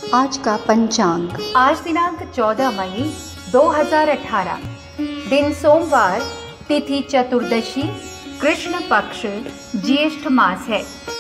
आज का पंचांग। आज दिनांक 14 मई 2018, दिन सोमवार, तिथि चतुर्दशी, कृष्ण पक्ष, ज्येष्ठ मास है।